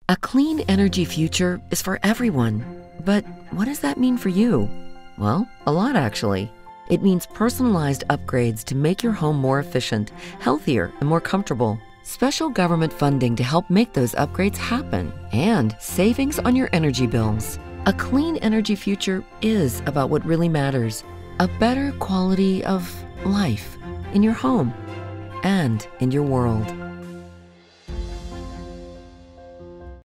A clean energy future is for everyone. But what does that mean for you? Well, a lot actually. It means personalized upgrades to make your home more efficient, healthier, and more comfortable. Special government funding to help make those upgrades happen, and savings on your energy bills. A clean energy future is about what really matters. A better quality of life in your home and in your world.